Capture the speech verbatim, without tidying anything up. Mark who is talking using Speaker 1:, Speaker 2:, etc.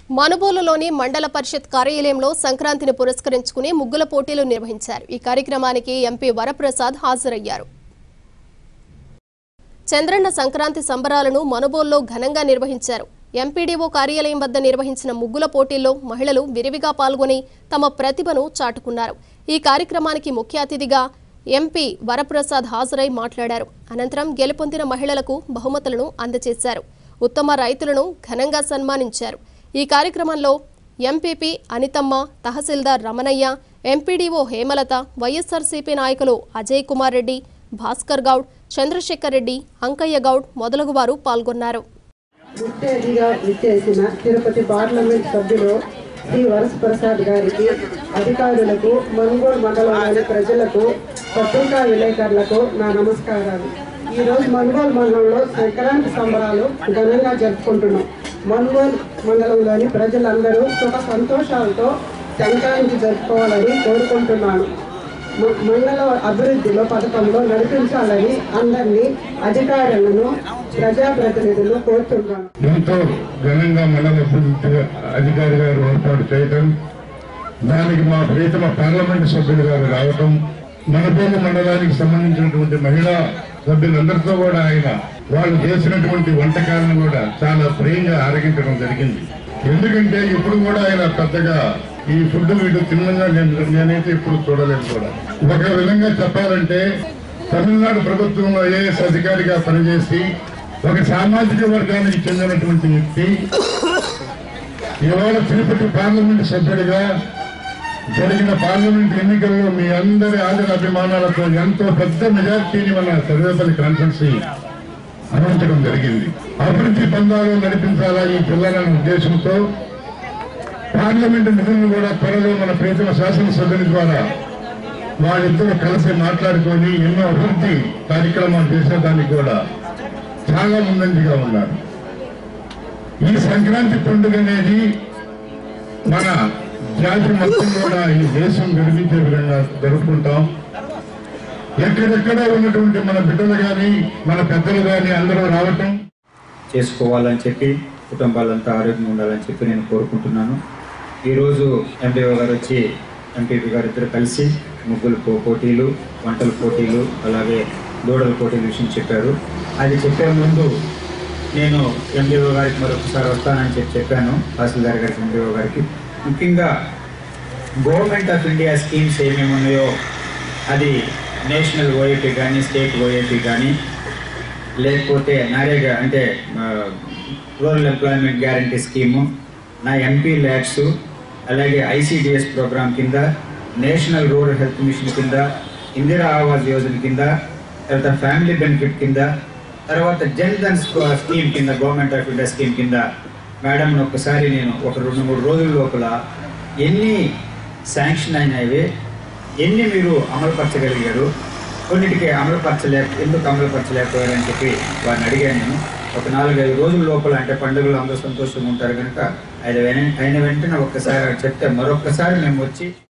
Speaker 1: మనుబోలులోని మండల పరిషత్ కార్యాలయంలో సంక్రాంతిని పురస్కరించుకుని ముగ్గుల పోటీలు నిర్వహించారు। ఈ కార్యక్రమానికి ఎంపీ వరప్రసాద్ హాజరయ్యారు। చంద్రన్న సంక్రాంతి సంబరాలను మనుబోలులో ఘనంగా నిర్వహించారు। ఎంపీడీఓ కార్యాలయం వద్ద నిర్వహించిన ముగ్గుల పోటీల్లో మహిళలు విరివిగా పాల్గొని తమ ప్రతిభను చాటుకున్నారు। ఈ కార్యక్రమానికి ముఖ్య అతిథిగా ఎంపీ వరప్రసాద్ హాజరై మాట్లాడారు। అనంతరం గెలుపొందిన మహిళలకు బహుమతులను అందజేశారు। ఉత్తమ రైతులను ఘనంగా సన్మానించారు। ఈ కార్యక్రమంలో ఎంపీపీ అనితమ్మ, తహసీల్దార్ రమణయ్య, ఎంపీడీఓ హేమలత, వైఎస్ఆర్సీపీ నాయకులు అజయ్ కుమార్ రెడ్డి, భాస్కర్ గౌడ్, చంద్రశేఖర్ రెడ్డి, అంకయ్య గౌడ్ మొదలగువారు పాల్గొన్నారు।
Speaker 2: ముఖ్య అతిథిగా విచ్చేసిన తిరుపతి పార్లమెంట్ సభ్యులు శ్రీ వరప్రసాద్ గారికి, అధికారులకు, మనుగోడు మండలంలోని ప్రజలకు, పత్రికా విలేకరులకు నా నమస్కారాలు। ఈరోజు మనుగోడు మండలంలో సంక్రాంతి సంబరాలు ఘనంగా జరుపుకుంటున్నాం। మనుగోడు మండలంలోని ప్రజలందరూ సుఖ సంతోషాలతో సంక్రాంతి జరుపుకోవాలని కోరుకుంటున్నాను। మండల అభివృద్ధిలో పథకంలో నడిపించాలని అందరినీ అధికారులను, ప్రజాప్రతినిధులు కోరుతున్నాను।
Speaker 3: ఎంతో ఘనంగా మండల అభివృద్ధి అధికారి గారు ఏర్పాటు చేయటం, దానికి మా ప్రియతమ పార్లమెంటు సభ్యులు గారు రావటం, మనుబోలు మండలానికి సంబంధించినటువంటి మహిళా సభ్యులందరితో కూడా ఆయన వాళ్ళు చేసినటువంటి వంటకాలను కూడా చాలా ప్రియంగా ఆరగించడం జరిగింది। ఎందుకంటే ఇప్పుడు కూడా ఆయన పెద్దగా ఈ ఫుడ్ వీడు తిన్నగా నేను నేనైతే ఇప్పుడు చూడలేదు కూడా। ఒక విధంగా చెప్పాలంటే తమిళనాడు ప్రభుత్వంలో ఐఏఎస్ అధికారిగా పనిచేసి ఒక సామాజిక వర్గానికి చెందినటువంటి వ్యక్తి ఇవాళ తిరుపతి పార్లమెంటు సభ్యుడిగా జరిగిన పార్లమెంట్ ఎన్నికల్లో మీ అందరి ఆదర అభిమానాలతో ఎంతో పెద్ద మెజార్టీని మన సర్వేపల్లి కాన్స్టిట్యున్సీ అందించడం జరిగింది। అభివృద్ధి పందాలు నడిపించాలా ఈ జిల్లాలనే ఉద్దేశంతో పార్లమెంటు నిధులను కూడా త్వరలో మన ప్రియతమ శాసనసభ్యుల ద్వారా వాళ్ళిద్దరూ కలిసి మాట్లాడుకొని ఎన్నో అభివృద్ధి కార్యక్రమాలు చేసేదానికి కూడా చాలా ముందంజగా ఉన్నారు। ఈ సంక్రాంతి పండుగ అనేది మన జాతి మొత్తం కూడా ఈ దేశం గర్వించే విధంగా జరుపుకుంటాం। ఎక్కడెక్కడ ఉన్నటువంటి మన బిడ్డలు కానీ మన పెద్దలు కానీ అందరూ రావటం
Speaker 4: చేసుకోవాలని చెప్పి కుటుంబాలంతా ఆరోగ్యంగా ఉండాలని చెప్పి నేను కోరుకుంటున్నాను। ఈరోజు ఎంపీఓ గారు వచ్చి ఎంపీపీ గారు ఇద్దరు కలిసి ముగ్గులు పోటీలు, వంటల పోటీలు, అలాగే దూడల పోటీల విషయం చెప్పారు। అది చెప్పే ముందు నేను ఎంపీఓ గారికి మరొకసారి వస్తానని చెప్పి చెప్పాను, తహసీల్దార్ గారికి, ఎంపీఓ గారికి। ముఖ్యంగా గవర్నమెంట్ ఆఫ్ ఇండియా స్కీమ్స్ ఏమేమి ఉన్నాయో అది నేషనల్ ఓఏపీ కానీ, స్టేట్ ఓఏపీ కానీ, లేకపోతే నారేగా అంటే రూరల్ ఎంప్లాయ్మెంట్ గ్యారంటీ స్కీము, నా ఎంపీ ల్యాడ్స్, అలాగే ఐసీడిఎస్ ప్రోగ్రామ్ కింద, నేషనల్ రూరల్ హెల్త్ మిషన్ కింద, ఇందిరా ఆవాస్ యోజన కింద, తర్వాత ఫ్యామిలీ బెనిఫిట్ కింద, తర్వాత జన్ ధన్ స్కీమ్ కింద, గవర్నమెంట్ ఆఫ్ ఇండియా స్కీమ్ కింద మేడంను ఒక్కసారి నేను ఒక రెండు మూడు రోజుల లోపల ఎన్ని శాంక్షన్ అయినవి, ఎన్ని మీరు అమలుపరచగలిగారు, కొన్నిటికి అమలుపరచలే ఎందుకు అమలుపరచలేకపోయారని చెప్పి వారిని అడిగాను నేను। ఒక నాలుగైదు రోజుల లోపల, అంటే పండుగలు అందరూ సంతోషంగా ఉంటారు కనుక ఆయన అయిన వెంటనే ఒక్కసారి చెప్తే మరొక్కసారి మేము వచ్చి